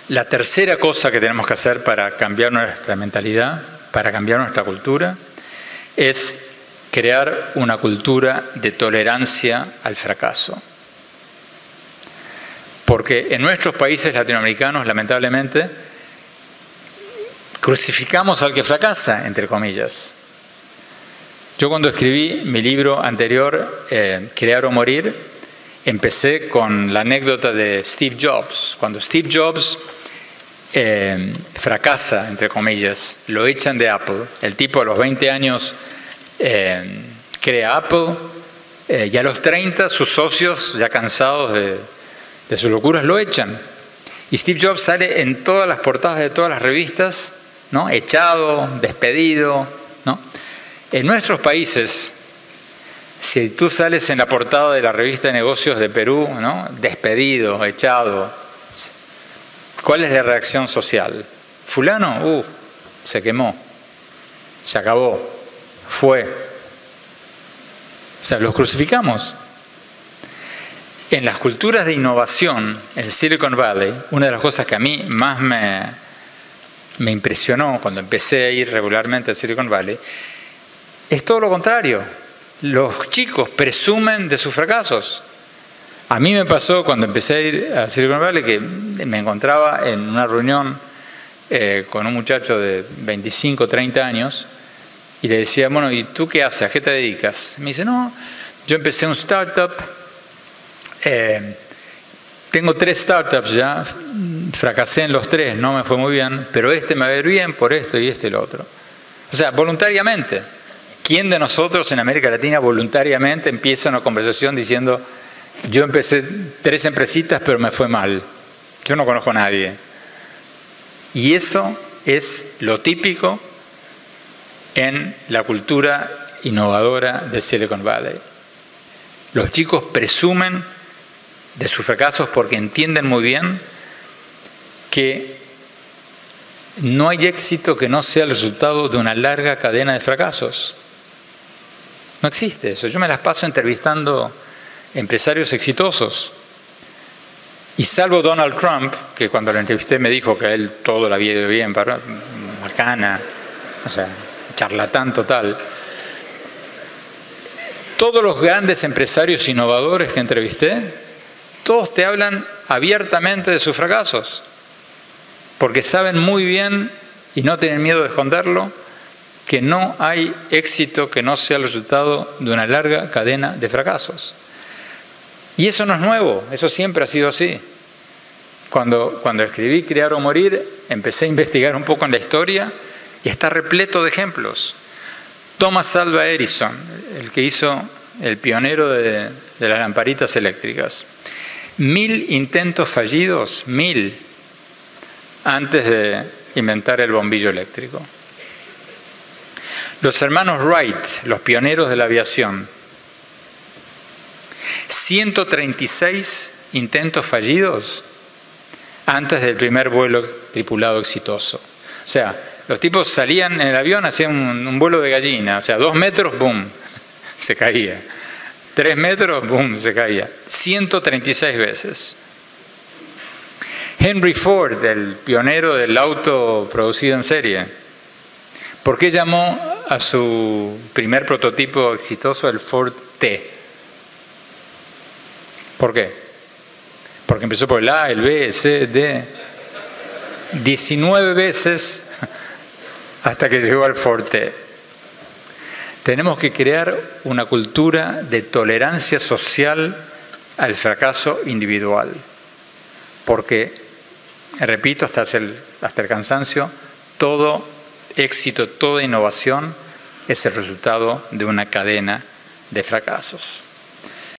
La tercera cosa que tenemos que hacer para cambiar nuestra mentalidad, para cambiar nuestra cultura, es crear una cultura de tolerancia al fracaso. Porque en nuestros países latinoamericanos, lamentablemente, crucificamos al que fracasa, entre comillas. Yo cuando escribí mi libro anterior, Crear o Morir, empecé con la anécdota de Steve Jobs. Cuando Steve Jobs fracasa, entre comillas, lo echan de Apple. El tipo a los 20 años crea Apple y a los 30 sus socios, ya cansados de sus locuras, lo echan. Y Steve Jobs sale en todas las portadas de todas las revistas, ¿no? Echado, despedido, ¿no? En nuestros países, si tú sales en la portada de la revista de negocios de Perú, ¿no? Despedido, echado, ¿cuál es la reacción social? Fulano, se quemó, se acabó, fue. O sea, los crucificamos. En las culturas de innovación, en Silicon Valley, una de las cosas que a mí más me impresionó cuando empecé a ir regularmente a Silicon Valley, es todo lo contrario. Los chicos presumen de sus fracasos. A mí me pasó cuando empecé a ir a Silicon Valley que me encontraba en una reunión con un muchacho de 25, 30 años y le decía, bueno, ¿y tú qué haces? ¿A qué te dedicas? Me dice, no, yo empecé un startup, tengo 3 startups ya, fracasé en los 3, no me fue muy bien, pero me va a ir bien por esto y esto y lo otro. O sea, voluntariamente. ¿Quién de nosotros en América Latina voluntariamente empieza una conversación diciendo, yo empecé 3 empresitas pero me fue mal? Yo no conozco a nadie. Y eso es lo típico en la cultura innovadora de Silicon Valley. Los chicos presumen de sus fracasos porque entienden muy bien que no hay éxito que no sea el resultado de una larga cadena de fracasos. No existe eso. Yo me las paso entrevistando empresarios exitosos. Y salvo Donald Trump, que cuando lo entrevisté me dijo que a él todo le había ido bien, bacana, o sea, charlatán total. Todos los grandes empresarios innovadores que entrevisté, todos te hablan abiertamente de sus fracasos, porque saben muy bien, y no tienen miedo de esconderlo, que no hay éxito que no sea el resultado de una larga cadena de fracasos. Y eso no es nuevo, eso siempre ha sido así. Cuando escribí Crear o Morir, empecé a investigar un poco en la historia y está repleto de ejemplos. Thomas Alva Edison, el pionero de las lamparitas eléctricas. 1000 intentos fallidos, 1000, antes de inventar el bombillo eléctrico. Los hermanos Wright, los pioneros de la aviación. 136 intentos fallidos antes del primer vuelo tripulado exitoso. O sea, los tipos salían en el avión, hacían un vuelo de gallina. O sea, 2 metros, ¡boom!, se caía. 3 metros, ¡boom!, se caía. 136 veces. Henry Ford, el pionero del auto producido en serie. ¿Por qué llamó a su primer prototipo exitoso el Ford T? ¿Por qué? Porque empezó por el A, el B, el C, el D. 19 veces hasta que llegó al Ford T. Tenemos que crear una cultura de tolerancia social al fracaso individual. Porque, repito, hasta el cansancio, todo éxito, toda innovación es el resultado de una cadena de fracasos.